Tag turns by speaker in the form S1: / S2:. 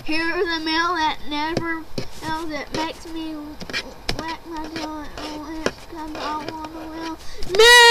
S1: Hear the meal that never fails. It makes me whack my jaw. Oh, it's 'cause I wanna will.